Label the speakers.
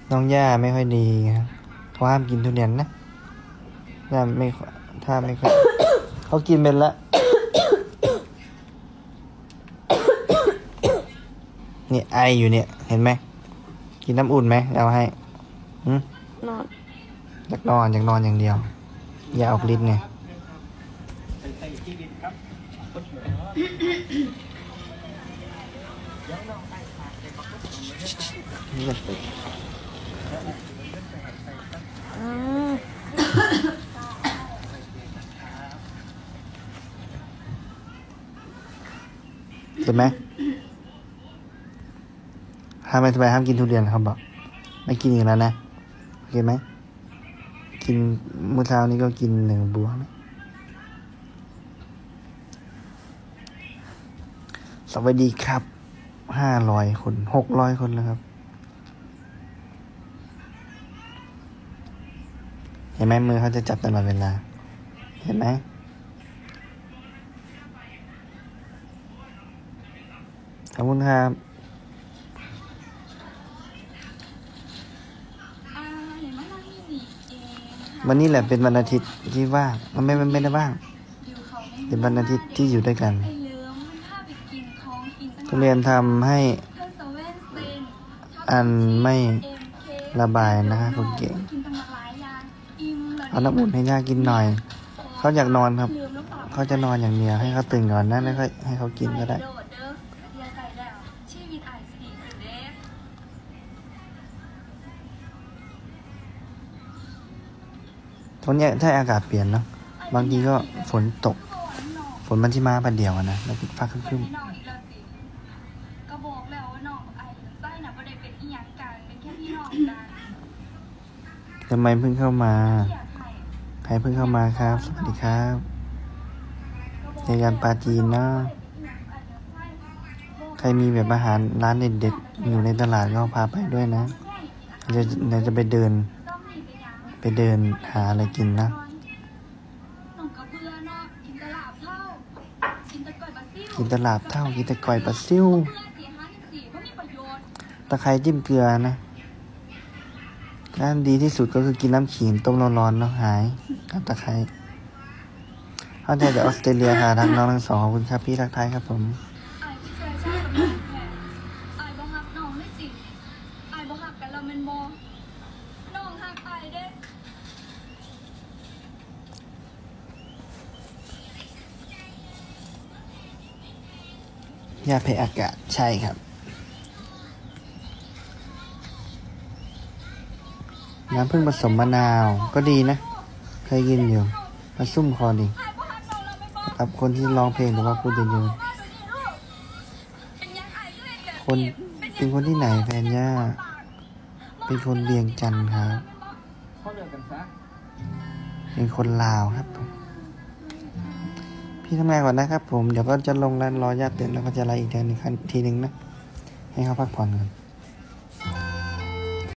Speaker 1: น้องย่าไม่ค่อยดีครับเขาห้ามกินทุเรียนนะย่าไม่ถ้าไม่ค่อย เขากินเป็นละ เนี่ยไออยู่เนี่ยเห็นไหมกินน้ำอุ่นไหมเอาให้
Speaker 2: นอน
Speaker 1: อยากนอนอย่างเดียวอย่าออกฤทธิ์ไงเห็นไหมห้ามห้ามกินทุเรียนเขาบอกไม่กินอีกแล้วนะโอเคไหมกินมื้อเช้านี้ก็กิน1 บัวนะสวัสดีครับ500 คน600 คนแล้วครับเห็นไหมมือเขาจะจับตลอดเวลาเห็นไหมขอบคุณครับวันนี้แหละเป็นวันอาทิตย์ที่ว่างมันไม่ได้ว่างเป็นวันอาทิตย์ที่อยู่ด้วยกันทุเรียนทำให้อันไม่ระบายนะคะคนเก่งเอาน้ำอุ่นให้ย่ากินหน่อยเขาอยากนอนครับเขาจะนอนอย่างเดียวให้เขาตื่นก่อนนะแล้วค่อยให้เขากินก็ได้ตอนนี้ถ้าอากาศเปลี่ยนเนาะบางทีก็ฝนตกฝนมันที่มาปันเดียวนะแล้วฟ้าครึ้มทำไมเพิ่งเข้ามาใครเพิ่งเข้ามาครับสวัสดีครับในการปาจีนนะใครมีแบบอาหารร้านเด็ดๆอยู่ในตลาดก็พาไปด้วยนะเราจะไปเดินหาอะไรกินนะกินตลาบเท่ากินตะกอยปลาซิ่วตะไคร้จิ้มเกลือนะด้านดีที่สุดก็คือกินน้ำขิงต้มร้อนๆแล้วหายกับตะไคร้เข้าใจจากออสเตรเลียค่ะทางน้องทั้งสองขอบคุณครับพี่ทักทายครับผมยาแพ้อากาศใช่ครับน้ำผึ้งผสมมะนาวก็ดีนะเคยกินอยู่มาซุ่มคอดีกับคนที่ร้องเพลงหรือว่าพูดเยอะๆคนเป็นคนที่ไหนแฟนย่าเป็นคนเวียงจันทร์ครับเป็นคนลาวครับพี่ทำงานก่อนนะครับผมเดี๋ยวก็จะลงแล้วรอญาติตื่นแล้วก็จะไล่อีกทีหนึ่งนะให้เขาพักผ่อนก่อน